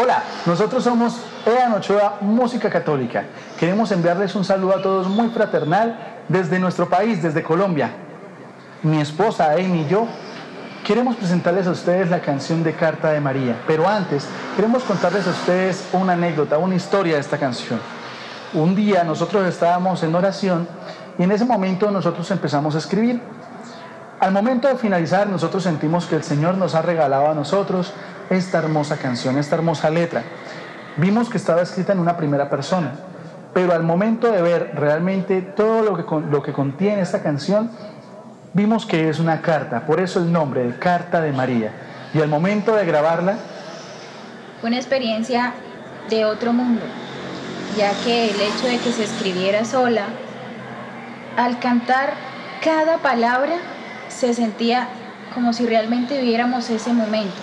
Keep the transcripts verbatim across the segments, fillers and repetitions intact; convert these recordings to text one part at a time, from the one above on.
Hola, nosotros somos Edan Ochoa, Música Católica. Queremos enviarles un saludo a todos muy fraternal desde nuestro país, desde Colombia. Mi esposa Amy y yo queremos presentarles a ustedes la canción de Carta de María, pero antes queremos contarles a ustedes una anécdota, una historia de esta canción. Un día nosotros estábamos en oración y en ese momento nosotros empezamos a escribir. Al momento de finalizar, nosotros sentimos que el Señor nos ha regalado a nosotros esta hermosa canción, esta hermosa letra. Vimos que estaba escrita en una primera persona, pero al momento de ver realmente todo lo que, lo que contiene esta canción, vimos que es una carta, por eso el nombre de Carta de María. Y al momento de grabarla, fue una experiencia de otro mundo, ya que el hecho de que se escribiera sola, al cantar cada palabra, se sentía como si realmente viviéramos ese momento.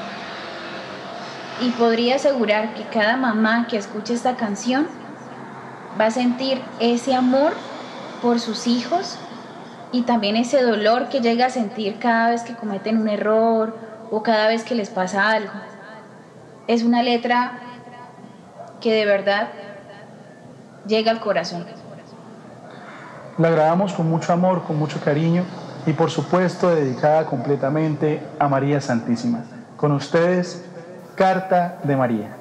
Y podría asegurar que cada mamá que escuche esta canción va a sentir ese amor por sus hijos y también ese dolor que llega a sentir cada vez que cometen un error o cada vez que les pasa algo. Es una letra que de verdad llega al corazón. La grabamos con mucho amor, con mucho cariño y por supuesto dedicada completamente a María Santísima. Con ustedes, Carta de María.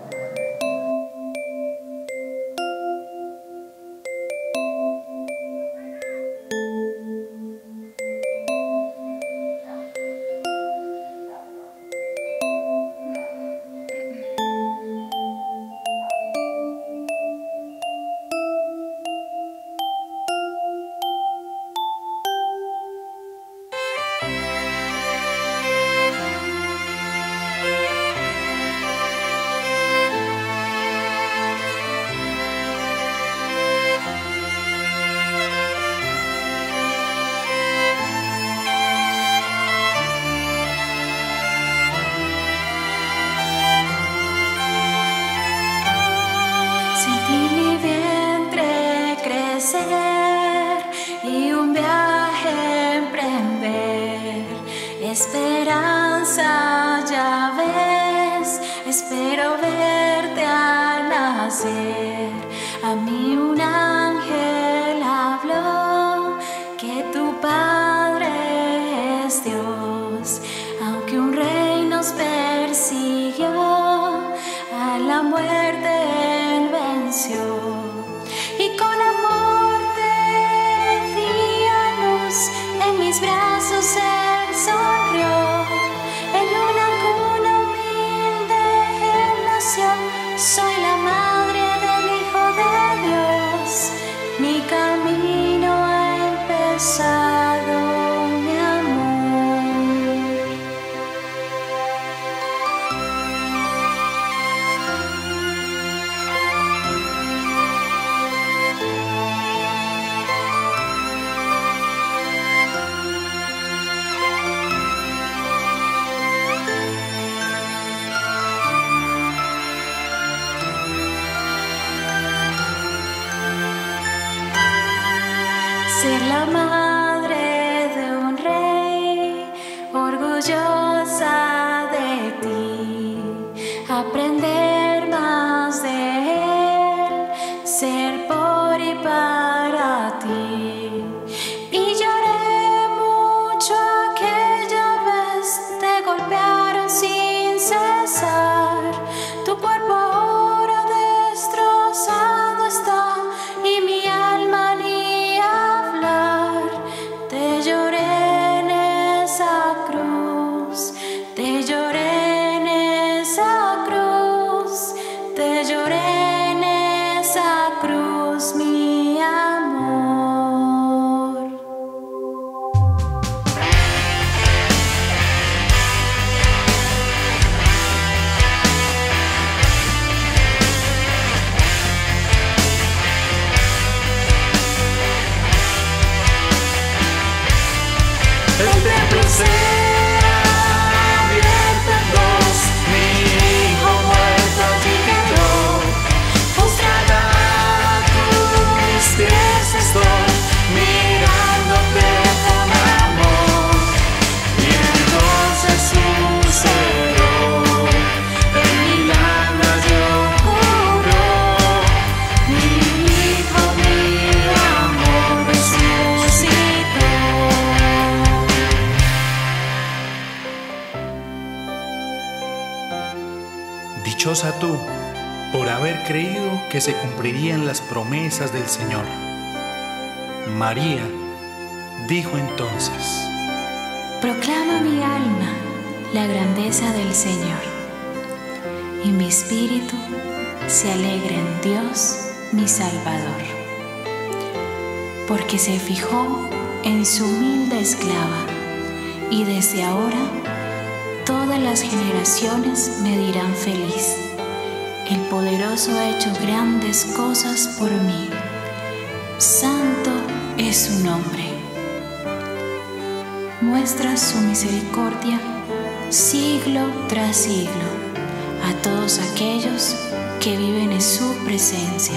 Y un viaje emprender, esperanza ya ves, espero verte al nacer. A mí un ángel habló que tu Padre es Dios, aunque un rey nos persiguió, a la muerte él venció. Y con amor te di a luz, en mis brazos él sonrió. En una cuna humilde él nació, soy la madre del Hijo de Dios. Mi camino ha empezado, mi amor. Ser la madre de un rey, orgullosa de ti, aprender más de él, ser por y para ti. Y lloré mucho aquella vez, te golpearon sin cesar, tu cuerpo ahora destrozado está y mi alma ni hablar. Te lloré en esa cruz, te lloré en esa cruz, Dichosa tú, por haber creído que se cumplirían las promesas del Señor. María dijo entonces: Proclama mi alma la grandeza del Señor, y mi espíritu se alegra en Dios, mi Salvador, porque se fijó en su humilde esclava, y desde ahora todas las generaciones me dirán feliz. El poderoso ha hecho grandes cosas por mí. Santo es su nombre. Muestra su misericordia siglo tras siglo a todos aquellos que viven en su presencia.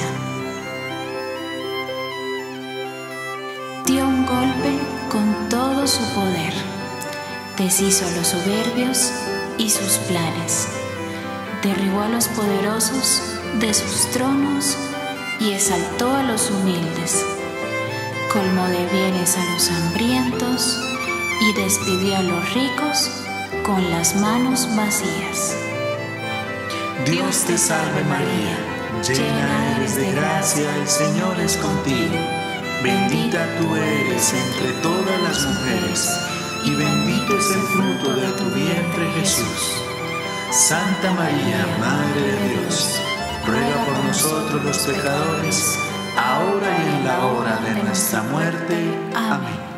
Dio un golpe con todo su poder, deshizo a los soberbios y sus planes, derribó a los poderosos de sus tronos y exaltó a los humildes, colmó de bienes a los hambrientos y despidió a los ricos con las manos vacías. Dios te salve María, llena eres de gracia, el Señor es contigo. Bendita tú eres entre todas las mujeres, y bendito es el fruto de tu vientre Jesús. Santa María, Madre de Dios, ruega por nosotros los pecadores, ahora y en la hora de nuestra muerte. Amén.